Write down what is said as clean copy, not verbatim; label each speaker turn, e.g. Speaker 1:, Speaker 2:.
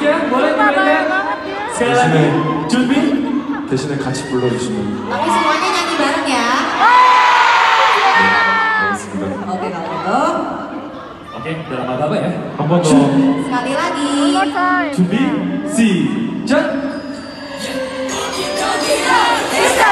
Speaker 1: ya, boleh dimainkan. Sekali lagi, 준비.
Speaker 2: 대신에 같이 불러주시면.
Speaker 3: Tapi semuanya nyanyi bareng ya.
Speaker 2: 알겠습니다.
Speaker 3: Oke kalau gitu.
Speaker 1: Oke, udah lama apa ya?
Speaker 2: 한 번 더.
Speaker 3: Sekali lagi.
Speaker 1: 준비, 시작.
Speaker 3: Bisa.